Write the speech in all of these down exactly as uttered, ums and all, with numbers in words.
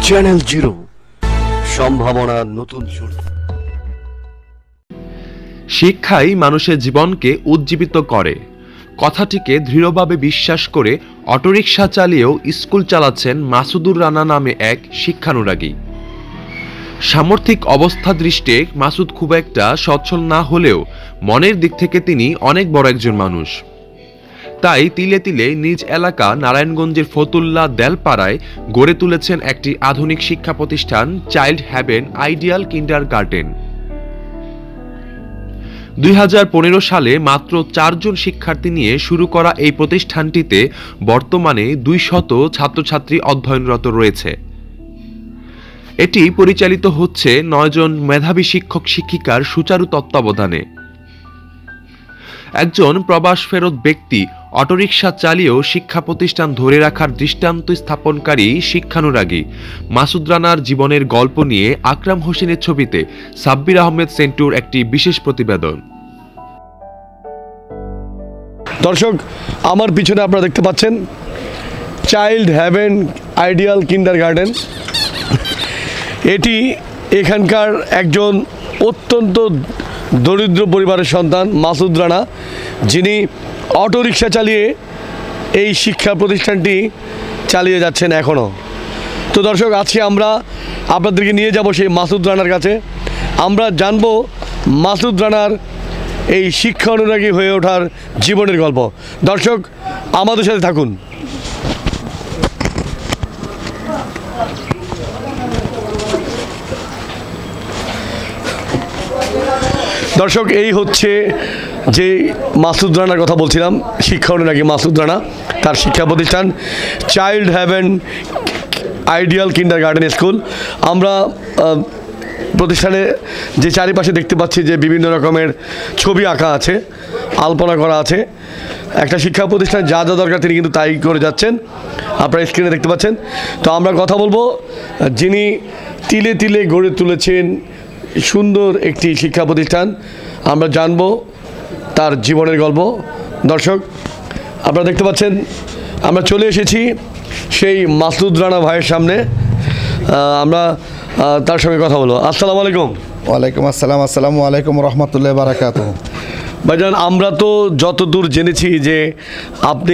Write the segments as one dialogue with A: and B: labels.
A: Channel zero, সম্ভাবনার নতুন শুরু।
B: শিক্ষাই মানুষের জীবনকে উজ্জীবিত করে কথাটিকে দৃঢ়ভাবে বিশ্বাস করে অটোরিকশা চালিয়েও স্কুল চালাচ্ছেন মাসুদুর রানা নামে এক শিক্ষানুরাগী। সামর্থিক অবস্থা দৃষ্টে মাসুদ খুব একটা সচ্ছল না হলেও মনের দিক থেকে তিনি অনেক বড় একজন মানুষ। তাই তিলে তিলে নিজ এলাকা নারায়ণগঞ্জের ফতুল্লা দেলপাড়ায় গড়ে তুলেছেন একটি আধুনিক শিক্ষা প্রতিষ্ঠান চাইল্ড হ্যাভেন আইডিয়াল কিন্ডারগার্টেন। দুই হাজার পনেরো সালে মাত্র চারজন শিক্ষার্থী নিয়ে শুরু করা এই প্রতিষ্ঠানটিতে বর্তমানে দুই শত ছাত্রছাত্রী অধ্যয়নরত রয়েছে। এটি পরিচালিত হচ্ছে নয়জন মেধাবী শিক্ষক শিক্ষিকার সুচারু তত্ত্বাবধানে। একজন প্রবাস ফেরত ব্যক্তি অটোরিকশা চালিয়েও শিক্ষা প্রতিষ্ঠান ধরে রাখার দৃষ্টান্ত স্থাপনকারী শিক্ষানুরাগী মাসুদ রানার জীবনের গল্প নিয়ে আকরাম হোসেনের ছবিতে সাব্বির আহমেদ সেন্টুর একটি বিশেষ প্রতিবেদন।
C: দর্শক, আমার পিছনে আপনারা দেখতে পাচ্ছেন চাইল্ড হ্যাভেন আইডিয়াল কিন্ডারগার্টেন। এটি এখানকার একজন অত্যন্ত দরিদ্র পরিবারের সন্তান মাসুদ রানা, যিনি অটোরিকশা চালিয়ে এই শিক্ষা প্রতিষ্ঠানটি চালিয়ে যাচ্ছেন এখনও। তো দর্শক, আজকে আমরা আপনাদেরকে নিয়ে যাব সেই মাসুদ রানার কাছে। আমরা জানব মাসুদ রানার এই শিক্ষা অনুরাগী হয়ে ওঠার জীবনের গল্প। দর্শক, আমাদের সাথে থাকুন। দর্শক, এই হচ্ছে যে মাসুদ রানার কথা বলছিলাম, শিক্ষা অনুরাগী মাসুদ রানা, তার শিক্ষা প্রতিষ্ঠান child haven ideal kindergarten school. আমরা প্রতিষ্ঠানে যে চারিপাশে দেখতে পাচ্ছি যে বিভিন্ন রকমের ছবি আঁকা আছে, আলপনা করা আছে। একটা শিক্ষা প্রতিষ্ঠান যা যা দরকার তিনি কিন্তু তাই করে যাচ্ছেন, আপনারা স্ক্রিনে দেখতে পাচ্ছেন। তো আমরা কথা বলবো যিনি তিলে তিলে গড়ে তুলেছেন সুন্দর একটি শিক্ষা প্রতিষ্ঠান। আমরা জানবো তার জীবনের গল্প। দর্শক, আপনারা দেখতে পাচ্ছেন আমরা চলে এসেছি সেই মাসুদ রানা ভাইয়ের সামনে। আমরা তার সঙ্গে কথা বলবো। আসসালামু আলাইকুম।
D: ওয়ালাইকুম আসসালাম। আসসালামু আলাইকুম রহমতুল্লাহ বারাকাতুহু।
C: ভাইজান, আমরা তো যতদূর জেনেছি যে আপনি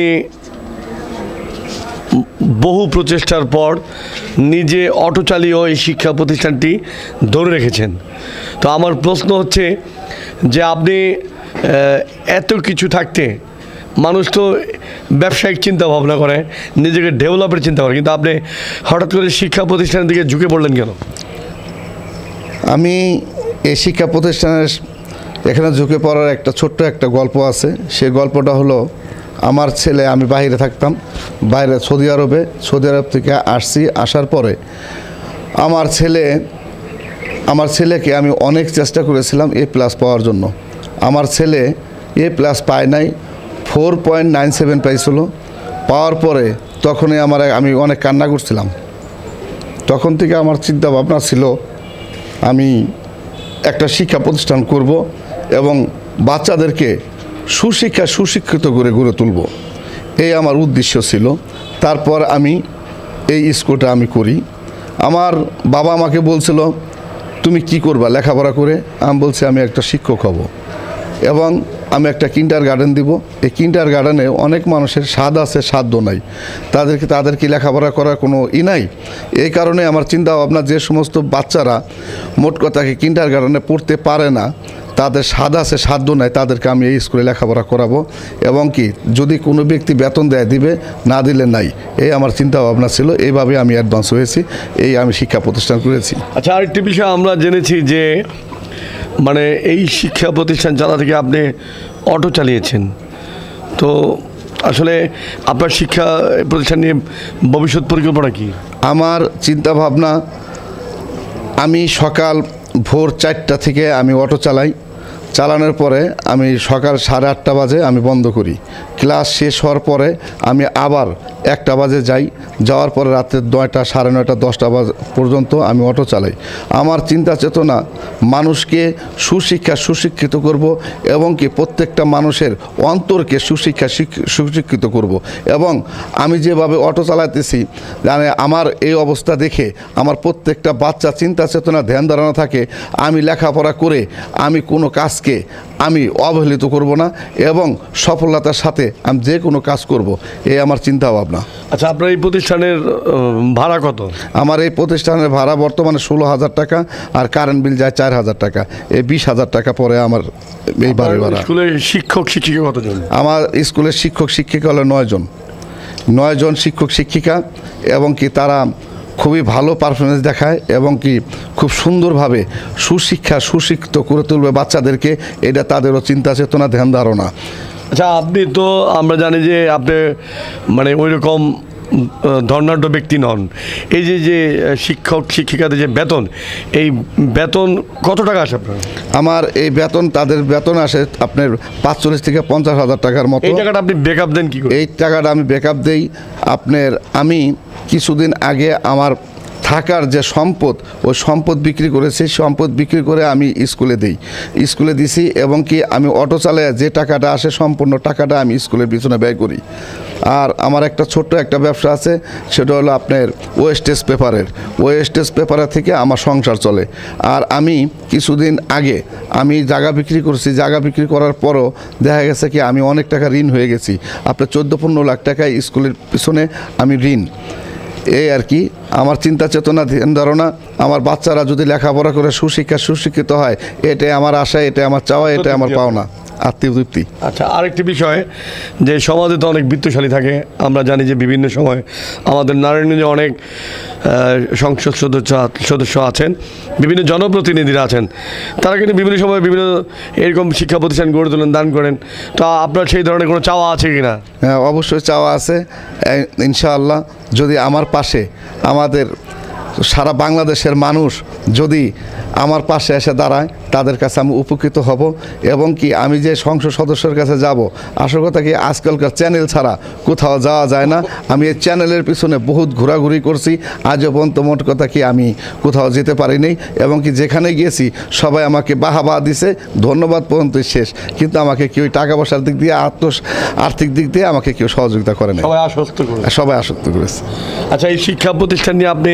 C: বহু প্রচেষ্টার পর নিজে অটো চালিয়েও এই শিক্ষা প্রতিষ্ঠানটি ধরে রেখেছেন। তো আমার প্রশ্ন হচ্ছে যে আপনি এত কিছু থাকতে, মানুষ তো ব্যবসায়িক চিন্তা ভাবনা করে, নিজেকে ডেভেলপের চিন্তা করে, কিন্তু আপনি হঠাৎ করে শিক্ষা প্রতিষ্ঠানের দিকে ঝুঁকে পড়লেন কেন?
D: আমি এই শিক্ষা প্রতিষ্ঠানের এখানে ঝুঁকে পড়ার একটা ছোট্ট একটা গল্প আছে। সেই গল্পটা হলো, আমার ছেলে, আমি বাইরে থাকতাম, বাইরে সৌদি আরবে, সৌদি আরব থেকে আসছি। আসার পরে আমার ছেলে আমার ছেলেকে আমি অনেক চেষ্টা করেছিলাম এ প্লাস পাওয়ার জন্য। আমার ছেলে এ প্লাস পায় নাই, ফোর পয়েন্ট নাইন সেভেন পাইছিল। পাওয়ার পরে তখনই আমার আমি অনেক কান্না করছিলাম। তখন থেকে আমার চিন্তা ভাবনা ছিল আমি একটা শিক্ষা প্রতিষ্ঠান করব এবং বাচ্চাদেরকে সুশিক্ষা সুশিক্ষিত করে গড়ে তুলব, এই আমার উদ্দেশ্য ছিল। তারপর আমি এই স্কুলটা আমি করি। আমার বাবা আমাকে বলছিল, তুমি কি করবা লেখাপড়া করে? আমি বলছি আমি একটা শিক্ষক হব এবং আমি একটা কিন্ডারগার্টেন দিব। এই কিন্ডারগার্টেনে অনেক মানুষের স্বাদ আছে, সাধ্য নাই, তাদেরকে তাদেরকে লেখাপড়া করার কোনো ই নাই। এই কারণে আমার চিন্তা ভাবনা, যে সমস্ত বাচ্চারা মোট কথাকে কিন্ডারগার্টেনে পড়তে পারে না, তাদের স্বাদ আছে, সাধ্য নাই, তাদেরকে আমি এই স্কুলে লেখাপড়া করাবো এবং কি যদি কোনো ব্যক্তি বেতন দেয় দিবে, না দিলে নাই। এই আমার চিন্তা ভাবনা ছিল। এইভাবে আমি অ্যাডভান্স হয়েছি, এই আমি শিক্ষা প্রতিষ্ঠান করেছি।
C: আচ্ছা, আরেকটি বিষয় আমরা জেনেছি যে মানে এই শিক্ষা প্রতিষ্ঠান চালা থেকে আপনি অটো চালিয়েছেন। তো আসলে আপনার শিক্ষা প্রতিষ্ঠান নিয়ে ভবিষ্যৎ পরিকল্পনা কি?
D: আমার চিন্তা ভাবনা, আমি সকাল ভোর চারটা থেকে আমি অটো চালাই। চালানোর পরে আমি সকাল সাড়ে আটটা বাজে আমি বন্ধ করি। ক্লাস শেষ হওয়ার পরে আমি আবার একটা বাজে যাই, যাওয়ার পরে রাত্রে নয়টা সাড়ে নয়টা দশটা বাজে পর্যন্ত আমি অটো চালাই। আমার চিন্তা চেতনা মানুষকে সুশিক্ষা সুশিক্ষিত করব এবং কি প্রত্যেকটা মানুষের অন্তরকে সুশিক্ষা সুশিক্ষিত করব। এবং আমি যেভাবে অটো চালাতেছি মানে আমার এই অবস্থা দেখে আমার প্রত্যেকটা বাচ্চা চিন্তা চেতনা ধ্যান ধারণা থাকে আমি লেখাপড়া করে আমি কোনো কাজকে আমি অবহেলিত করব না এবং সফলতার সাথে আমি যে কোনো কাজ করব, এই আমার চিন্তা ভাবনা।
C: আচ্ছা, আপনার এই প্রতিষ্ঠানের ভাড়া কত?
D: আমার এই প্রতিষ্ঠানের ভাড়া বর্তমানে ষোলো হাজার টাকা, আর কারেন্ট বিল যায় চার হাজার টাকা। এই বিশ হাজার টাকা পরে আমার এই বাড়ি ভাড়া।
C: স্কুলের শিক্ষক শিক্ষিকা কতজন?
D: আমার স্কুলের শিক্ষক শিক্ষিকা হলো নয় জন নয় জন শিক্ষক শিক্ষিকা, এবং কি তারা খুবই ভালো পারফরমেন্স দেখায় এবং কি খুব সুন্দরভাবে সুশিক্ষা সুশিক্ষিত করে তুলবে বাচ্চাদেরকে, এটা তাদেরও চিন্তা চেতনা ধ্যান ধারণা।
C: আচ্ছা, আপনি তো আমরা জানি যে আপনি মানে ওই রকম ধর্নাঢ্য ব্যক্তি নন। এই যে যে শিক্ষক শিক্ষিকাদের যে বেতন, এই বেতন কত টাকা আসে আপনার?
D: আমার এই বেতন তাদের বেতন আসে আপনার পাঁচচল্লিশ থেকে পঞ্চাশ হাজার টাকার মতো।
C: এই টাকাটা আপনি ব্যাকআপ দেন কি করে?
D: এই টাকাটা আমি ব্যাকআপ দেই আপনার, আমি কিছুদিন আগে আমার থাকার যে সম্পদ ওই সম্পদ বিক্রি করেছি, সম্পদ বিক্রি করে আমি স্কুলে দিই, স্কুলে দিছি এবং কি আমি অটো চালায় যে টাকাটা আসে সম্পূর্ণ টাকাটা আমি স্কুলের পিছনে ব্যয় করি। আর আমার একটা ছোট্ট একটা ব্যবসা আছে, সেটা হলো আপনার ওয়েস্টেজ পেপারের, ওয়েস্টেজ পেপারের থেকে আমার সংসার চলে। আর আমি কিছুদিন আগে আমি জায়গা বিক্রি করছি, জায়গা বিক্রি করার পরও দেখা গেছে কি আমি অনেক টাকা ঋণ হয়ে গেছি, আপনার চোদ্দো পনেরো লাখ টাকায় স্কুলের পিছনে আমি ঋণ। এই আর কি আমার চিন্তা চেতনা ধ্যান ধারণা, আমার বাচ্চারা যদি লেখাপড়া করে সুশিক্ষা সুশিক্ষিত হয়, এটাই আমার আশা, এটাই আমার চাওয়া, এটাই আমার পাওনা, আত্মতৃপ্তি।
C: আচ্ছা, আরেকটি বিষয় যে সমাজে তো অনেক বিত্তশালী থাকে, আমরা জানি যে বিভিন্ন সময় আমাদের নারায়ণগঞ্জে অনেক সংসদ সদস্য সদস্য আছেন, বিভিন্ন জনপ্রতিনিধিরা আছেন, তারা কিন্তু বিভিন্ন সময় বিভিন্ন এরকম শিক্ষা প্রতিষ্ঠান গড়ে তোলেন, দান করেন। তো আপনার সেই ধরনের কোনো চাওয়া আছে কি না?
D: হ্যাঁ, অবশ্যই চাওয়া আছে। ইনশাআল্লাহ যদি আমার পাশে আমাদের সারা বাংলাদেশের মানুষ যদি আমার পাশে এসে দাঁড়ায়, তাদের কাছে আমি উপকৃত হব। এবং কি আমি যে সংসদ সদস্যের কাছে যাব, আসল কথা কি আজকালকার চ্যানেল ছাড়া কোথাও যাওয়া যায় না। আমি এই চ্যানেলের পিছনে বহুত ঘোরাঘুরি করছি, আজও পর্যন্ত মোট কথা কি আমি কোথাও যেতে পারিনি। এবং কি যেখানে গিয়েছি সবাই আমাকে বাহাবা দিছে, ধন্যবাদ পর্যন্ত শেষ, কিন্তু আমাকে কেউ টাকা পয়সার দিক দিয়ে আত্ম আর্থিক দিক দিয়ে আমাকে কেউ সহযোগিতা করে না,
C: সবাই আশ্বস্ত করে
D: সবাই আশ্বস্ত করেছে।
C: আচ্ছা, এই শিক্ষা প্রতিষ্ঠান নিয়ে আপনি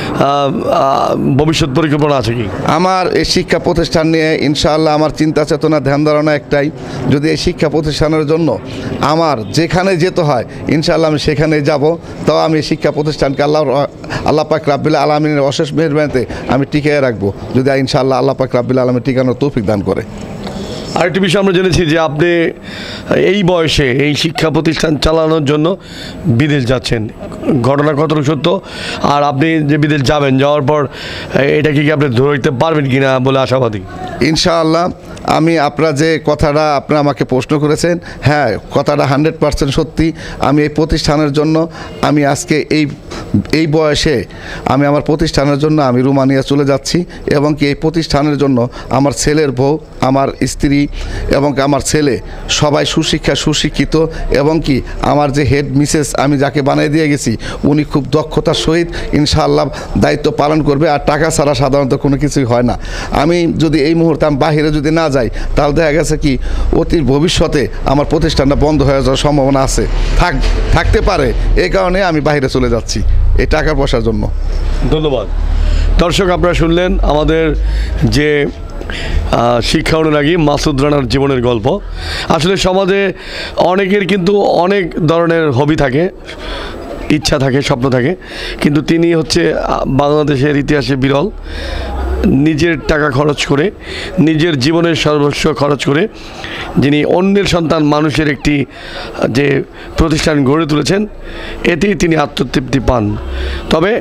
C: ভবিষ্যৎ পরিকল্পনা আছে কি?
D: আমার এই শিক্ষা প্রতিষ্ঠান নিয়ে ইনশাআল্লাহ আমার চিন্তা চেতনা ধ্যান ধারণা একটাই, যদি এই শিক্ষা প্রতিষ্ঠানের জন্য আমার যেখানে যেতে হয় ইনশাআল্লাহ আমি সেখানে যাব। তাও আমি শিক্ষা প্রতিষ্ঠানকে আল্লাহ আল্লাহ পাক রাব্বিল আলামিনের অশেষ মেহেরবানিতে আমি টিকিয়ে রাখবো, যদি ইনশাআল্লাহ আল্লাহ পাক রাব্বিল আলামিন টিকানোর তৌফিক দান করে।
C: আরেকটি বিষয় আমরা জেনেছি যে আপনি এই বয়সে এই শিক্ষা প্রতিষ্ঠান চালানোর জন্য বিদেশ যাচ্ছেন, ঘটনা কতটুকু সত্য? আর আপনি যে বিদেশ যাবেন, যাওয়ার পর এটা কি আপনি ধরতে পারবেন কিনা বলে আশাবাদী?
D: ইনশাআল্লাহ আমি আপনারা যে কথাটা আপনারা আমাকে প্রশ্ন করেছেন, হ্যাঁ কথাটা হান্ড্রেড পার্সেন্ট সত্যি। আমি এই প্রতিষ্ঠানের জন্য আমি আজকে এই এই বয়সে আমি আমার প্রতিষ্ঠানের জন্য আমি রোমানিয়া চলে যাচ্ছি। এবং কি এই প্রতিষ্ঠানের জন্য আমার ছেলের বউ, আমার স্ত্রী এবং আমার ছেলে সবাই সুশিক্ষা সুশিক্ষিত। এবং কি আমার যে হেড মিসেস আমি যাকে বানিয়ে দিয়ে গেছি, উনি খুব দক্ষতার সহিত ইনশাআল্লাহ দায়িত্ব পালন করবে। আর টাকা ছাড়া সাধারণত কোনো কিছুই হয় না। আমি যদি এই মুহূর্তে আমি বাহিরে যদি না যাই, তাহলে দেখা গেছে কি অতির ভবিষ্যতে আমার প্রতিষ্ঠানটা বন্ধ হয়ে যাওয়ার সম্ভাবনা আছে, থাক থাকতে পারে। এই কারণে আমি বাইরে চলে যাচ্ছি এই টাকা পয়সার জন্য।
C: ধন্যবাদ। দর্শক, আপনারা শুনলেন আমাদের যে শিক্ষা অনুরাগী মাসুদ রানার জীবনের গল্প। আসলে সমাজে অনেকের কিন্তু অনেক ধরনের হবি থাকে, ইচ্ছা থাকে, স্বপ্ন থাকে, কিন্তু তিনি হচ্ছে বাংলাদেশের ইতিহাসে বিরল। নিজের টাকা খরচ করে, নিজের জীবনের সর্বস্ব খরচ করে যিনি অন্যের সন্তান মানুষের একটি যে প্রতিষ্ঠান গড়ে তুলেছেন, এতেই তিনি আত্মতৃপ্তি পান। তবে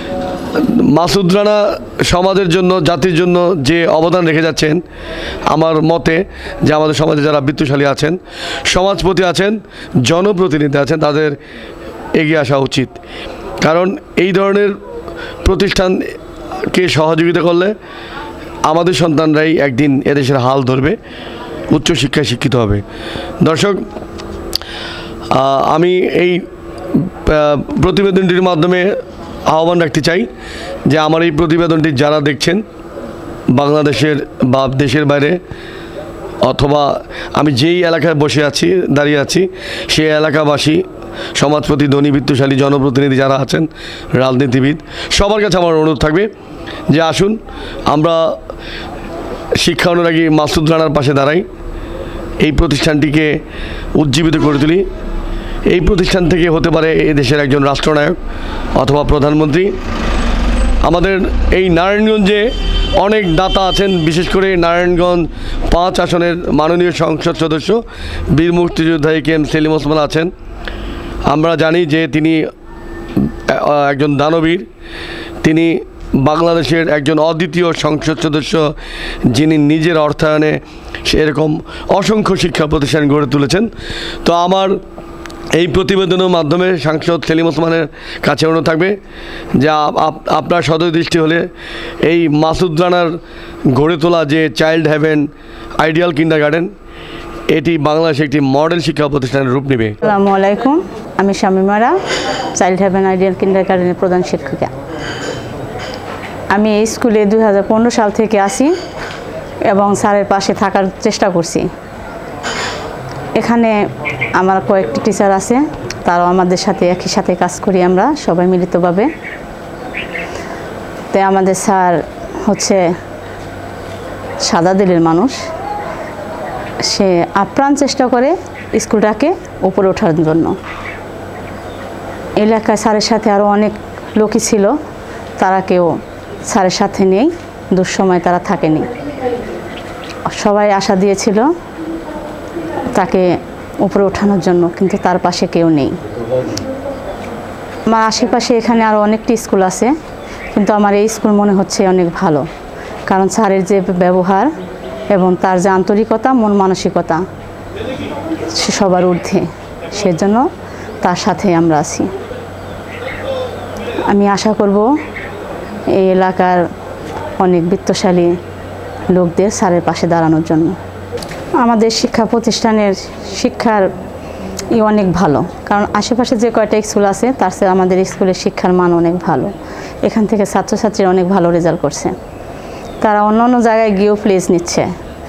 C: মাসুদ রানা সমাজের জন্য, জাতির জন্য যে অবদান রেখে যাচ্ছেন, আমার মতে যে আমাদের সমাজে যারা বিত্তশালী আছেন, সমাজপতি আছেন, জনপ্রতিনিধি আছেন, তাদের এগিয়ে আসা উচিত। কারণ এই ধরনের প্রতিষ্ঠানকে সহযোগিতা করলে আমাদের সন্তানরাই একদিন এদেশের হাল ধরবে, উচ্চশিক্ষায় শিক্ষিত হবে। দর্শক, আমি এই প্রতিবেদনটির মাধ্যমে আহ্বান রাখতে চাই যে আমার এই প্রতিবেদনটি যারা দেখছেন বাংলাদেশের বা দেশের বাইরে, অথবা আমি যেই এলাকায় বসে আছি দাঁড়িয়ে আছি সেই এলাকাবাসী, সমাজপতি, ধনী, বিত্তশালী, জনপ্রতিনিধি যারা আছেন, রাজনীতিবিদ, সবার কাছে আমার অনুরোধ থাকবে যে আসুন আমরা শিক্ষা অনুরাগী মাসুদ রানার পাশে দাঁড়াই, এই প্রতিষ্ঠানটিকে উজ্জীবিত করে তুলি। এই প্রতিষ্ঠান থেকে হতে পারে এই দেশের একজন রাষ্ট্রনায়ক অথবা প্রধানমন্ত্রী। আমাদের এই নারায়ণগঞ্জে অনেক দাতা আছেন, বিশেষ করে নারায়ণগঞ্জ পাঁচ আসনের মাননীয় সংসদ সদস্য বীর মুক্তিযোদ্ধা কে এম সেলিম ওসমান আছেন। আমরা জানি যে তিনি একজন দানবীর, তিনি বাংলাদেশের একজন অদ্বিতীয় সংসদ সদস্য, যিনি নিজের অর্থায়নে সেরকম অসংখ্য শিক্ষা প্রতিষ্ঠান গড়ে তুলেছেন। তো আমার এই প্রতিবেদনের মাধ্যমে সাংসদ সেলিম ওসমানের কাছে অনুরোধ থাকবে যে আপনার সদয় দৃষ্টি হলে এই মাসুদ রানার গড়ে তোলা যে চাইল্ড হ্যাভেন আইডিয়াল কিন্ডারগার্টেন, এটি বাংলাদেশে একটি মডেল শিক্ষা প্রতিষ্ঠানের রূপ নেবে।
E: আসসালামু আলাইকুম, আমি শামিমারা, চাইল্ড হ্যাভেন আইডিয়াল কিন্ডারগার্টেনের প্রধান শিক্ষিকা। আমি এই স্কুলে দুই হাজার পনেরো সাল থেকে আসি এবং স্যারের পাশে থাকার চেষ্টা করছি। এখানে আমার কয়েকটি টিচার আছে, তারাও আমাদের সাথে একই সাথে কাজ করি আমরা সবাই মিলিতভাবে। তাই আমাদের স্যার হচ্ছে সাদা দিলের মানুষ, সে আপ্রাণ চেষ্টা করে স্কুলটাকে উপরে ওঠার জন্য। এলাকায় স্যারের সাথে আরও অনেক লোকই ছিল, তারা কেউ স্যারের সাথে নেই, দুঃসময় তারা থাকেনি। সবাই আশা দিয়েছিল তাকে উপরে ওঠানোর জন্য, কিন্তু তার পাশে কেউ নেই। আমার আশেপাশে এখানে আরও অনেকটি স্কুল আছে, কিন্তু আমার এই স্কুল মনে হচ্ছে অনেক ভালো, কারণ স্যারের যে ব্যবহার এবং তার যে আন্তরিকতা, মন মানসিকতা, সে সবার ঊর্ধ্বে, সেজন্য তার সাথে আমরা আছি। আমি আশা করব এই এলাকার অনেক বিত্তশালী লোকদের স্যারের পাশে দাঁড়ানোর জন্য। আমাদের শিক্ষা প্রতিষ্ঠানের শিক্ষার ই অনেক ভালো, কারণ আশেপাশে যে কয়টা স্কুল আছে তার চেয়ে আমাদের স্কুলের শিক্ষার মান অনেক ভালো। এখান থেকে ছাত্রছাত্রীরা অনেক ভালো রেজাল্ট করছে, তারা অন্য অন্য জায়গায় গিয়েও প্লেজ নিচ্ছে,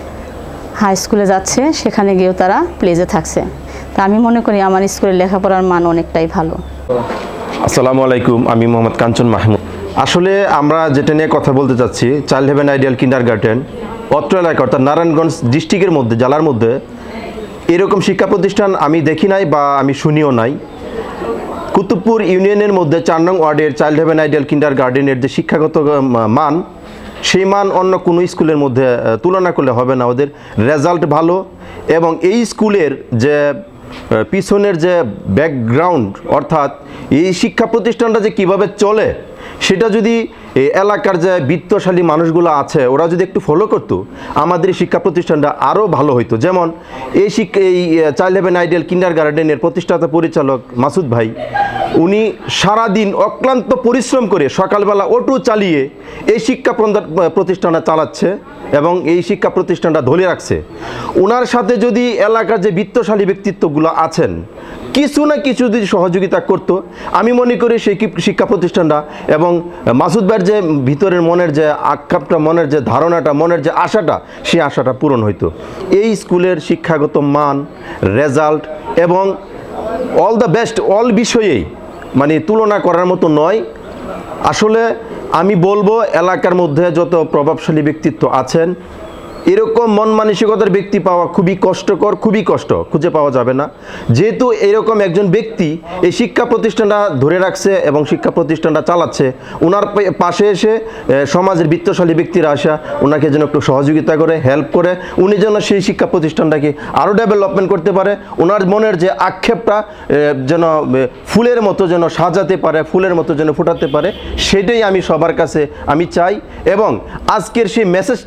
E: হাই স্কুলে যাচ্ছে, সেখানে গিয়েও তারা প্লেজে থাকছে। তা আমি মনে করি আমার স্কুলের লেখাপড়ার মান অনেকটাই ভালো।
F: আসসালামু আলাইকুম, আমি মোহাম্মদ কাঞ্চন মাহমুদ। আসলে আমরা যেটা নিয়ে কথা বলতে চাচ্ছি, চাইল্ড হেভেন আইডিয়াল কিন্ডারগার্টেন অত্র এলাকা অর্থাৎ নারায়ণগঞ্জ ডিস্ট্রিক্টের মধ্যে, জেলার মধ্যে এরকম শিক্ষা প্রতিষ্ঠান আমি দেখি নাই বা আমি শুনিও নাই। কুতুবপুর ইউনিয়নের মধ্যে চার নং ওয়ার্ডের চাইল্ড হেভেন আইডিয়াল কিন্ডারগার্টেনের যে শিক্ষাগত মান, সেই মান অন্য কোনো স্কুলের মধ্যে তুলনা করলে হবে না। ওদের রেজাল্ট ভালো এবং এই স্কুলের যে পিছনের যে ব্যাকগ্রাউন্ড, অর্থাৎ এই শিক্ষা প্রতিষ্ঠানটা যে কিভাবে চলে, সেটা যদি এই এলাকার যে বিত্তশালী মানুষগুলো আছে ওরা যদি একটু ফলো করতো, আমাদের এই শিক্ষা প্রতিষ্ঠানটা আরও ভালো হইতো। যেমন এই শিক্ষা এই চাইল্ড হেভেন আইডিয়াল কিন্ডারগার্টেনের প্রতিষ্ঠাতা পরিচালক মাসুদ ভাই, উনি সারাদিন অক্লান্ত পরিশ্রম করে সকালবেলা অটো চালিয়ে এই শিক্ষা প্রতিষ্ঠানটা চালাচ্ছে এবং এই শিক্ষা প্রতিষ্ঠানটা ধরে রাখছে। ওনার সাথে যদি এলাকার যে বিত্তশালী ব্যক্তিত্বগুলো আছেন কিছু না কিছু যদি সহযোগিতা করত, আমি মনে করি সেই শিক্ষা প্রতিষ্ঠানটা এবং মাসুদ ভাইয়ের যে ভিতরের মনের যে আক্ষেপটা, মনের যে ধারণাটা, মনের যে আশাটা, সেই আশাটা পূরণ হইতো। এই স্কুলের শিক্ষাগত মান, রেজাল্ট এবং অল দ্য বেস্ট অল বিষয়েই মানে তুলনা করার মতো নয়। আসলে আমি বলবো এলাকার মধ্যে যত প্রভাবশালী ব্যক্তিত্ব আছেন, এরকম মন মানসিকতার ব্যক্তি পাওয়া খুবই কষ্টকর, খুবই কষ্ট, খুঁজে পাওয়া যাবে না। যেহেতু এরকম একজন ব্যক্তি এই শিক্ষা প্রতিষ্ঠানটা ধরে রাখছে এবং শিক্ষা প্রতিষ্ঠানটা চালাচ্ছে, ওনার পাশে এসে সমাজের বিত্তশালী ব্যক্তিরা আসা ওনাকে যেন একটু সহযোগিতা করে, হেল্প করে, উনি যেন সেই শিক্ষা প্রতিষ্ঠানটাকে আরও ডেভেলপমেন্ট করতে পারে, ওনার মনের যে আক্ষেপটা যেন ফুলের মতো যেন সাজাতে পারে, ফুলের মতো যেন ফোটাতে পারে, সেটাই আমি সবার কাছে আমি চাই। এবং আজকের সেই মেসেজটা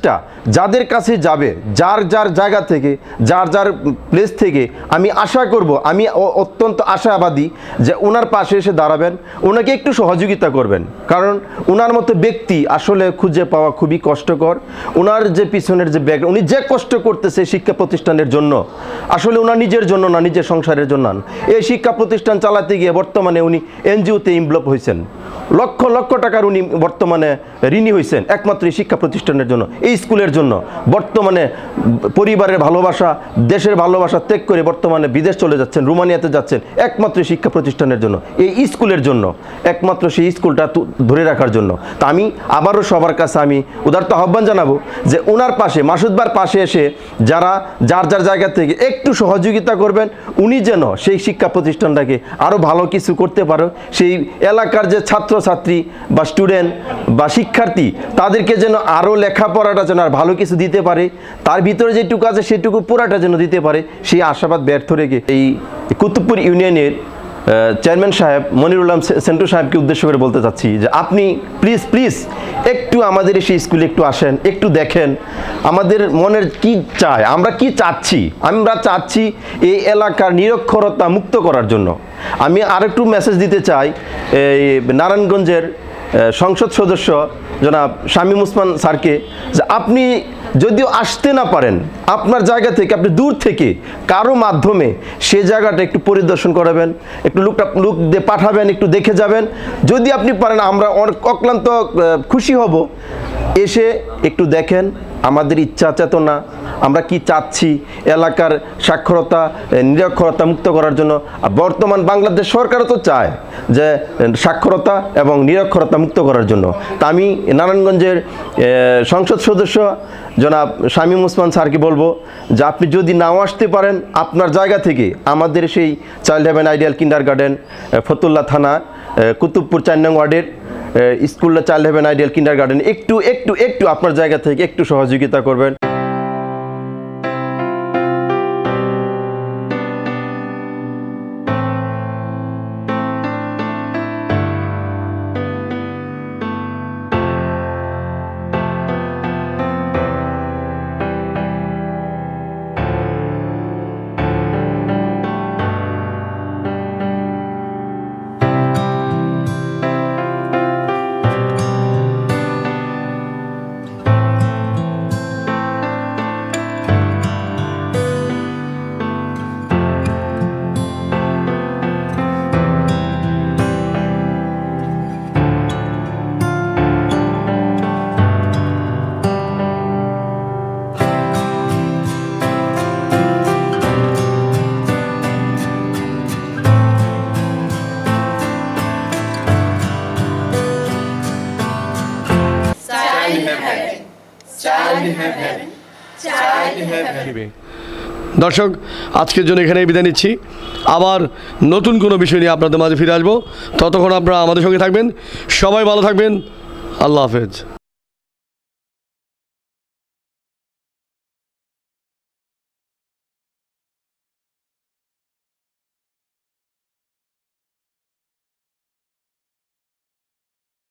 F: যাদের কাছে যাবে, যার যার জায়গা থেকে, যার যার প্লেস থেকে আমি আশা করব, আমি অত্যন্ত আশাবাদী যে ওনার পাশে এসে দাঁড়াবেন, ওনাকে একটু সহযোগিতা করবেন। কারণ ওনার মতো ব্যক্তি আসলে খুঁজে পাওয়া খুবই কষ্টকর। ওনার যে পিছনের যে ব্যাকগ্রাউন্ড, উনি যে কষ্ট করতেছে শিক্ষা প্রতিষ্ঠানের জন্য, আসলে ওনার নিজের জন্য না, নিজের সংসারের জন্য না। এই শিক্ষা প্রতিষ্ঠান চালাতে গিয়ে বর্তমানে উনি এনজিওতে ইনভলভ হয়েছেন, লক্ষ লক্ষ টাকার উনি বর্তমানে ঋণী হয়েছেন একমাত্র এই শিক্ষা প্রতিষ্ঠানের জন্য, এই স্কুলের জন্য। বর্তমানে পরিবারের ভালোবাসা, দেশের ভালোবাসা ত্যাগ করে বর্তমানে বিদেশ চলে যাচ্ছেন, রোমানিয়াতে যাচ্ছেন একমাত্র শিক্ষা প্রতিষ্ঠানের জন্য, এই স্কুলের জন্য, একমাত্র সেই স্কুলটা ধরে রাখার জন্য। তা আমি আবারও সবার কাছে আমি উদারত আহ্বান জানাবো যে ওনার পাশে, মাসুদবার পাশে এসে যারা যার যার জায়গা থেকে একটু সহযোগিতা করবেন, উনি যেন সেই শিক্ষা প্রতিষ্ঠানটাকে আরও ভালো কিছু করতে পারে, সেই এলাকার যে ছাত্রছাত্রী বা স্টুডেন্ট বা শিক্ষার্থী তাদেরকে যেন আরও লেখাপড়াটা যেন আর ভালো কিছু দিতে পারে, তার ভিতরে যেটুকু আছে সেটুকু পুরাটা যেন দিতে পারে, সেই আশাবাদ ব্যর্থ রেখে এই কুতুবপুর ইউনিয়নের চেয়ারম্যান সাহেব মনিরুল্লাহ সেন্টু সাহেবকে উদ্দেশ্য করে বলতে চাচ্ছি যে আপনি প্লিজ প্লিজ একটু আমাদের সেই স্কুলে একটু আসেন, একটু দেখেন আমাদের মনের কি চায়, আমরা কি চাচ্ছি। আমরা চাচ্ছি এই এলাকার নিরক্ষরতা মুক্ত করার জন্য। আমি আরেকটু মেসেজ দিতে চাই এই নারায়ণগঞ্জের সংসদ সদস্য জনাব শামীম ওসমান স্যারকে, যে আপনি যদিও আসতে না পারেন, আপনার জায়গা থেকে, আপনি দূর থেকে কারো মাধ্যমে সে জায়গাটা একটু পরিদর্শন করাবেন, একটু লোকটা লোক দিয়ে পাঠাবেন, একটু দেখে যাবেন। যদি আপনি পারেন আমরা অক্লান্ত খুশি হব, এসে একটু দেখেন আমাদের ইচ্ছা চেতনা, আমরা কি চাচ্ছি এলাকার সাক্ষরতা নিরক্ষরতা মুক্ত করার জন্য। বর্তমান বাংলাদেশ সরকারও তো চায় যে সাক্ষরতা এবং নিরক্ষরতা মুক্ত করার জন্য। তা আমি নারায়ণগঞ্জের সংসদ সদস্য জনাব শামীম ওসমান স্যারকে বলবো যে আপনি যদি নাও আসতে পারেন, আপনার জায়গা থেকে আমাদের সেই child heaven ideal kindergarten Fatullah থানা কুতুবপুর চার নং ওয়ার্ডের স্কুলটা child heaven ideal kindergarten একটু একটু একটু আপনার জায়গা থেকে একটু সহযোগিতা করবেন।
C: দর্শক, আজকের জন্য এখানেই বিদায় নিচ্ছি। আবার নতুন কোনো বিষয় নিয়ে আপনাদের মাঝে ফিরে আসবো। ততক্ষণ আপনারা আমাদের সঙ্গে থাকবেন। সবাই ভালো থাকবেন। আল্লাহ হাফেজ।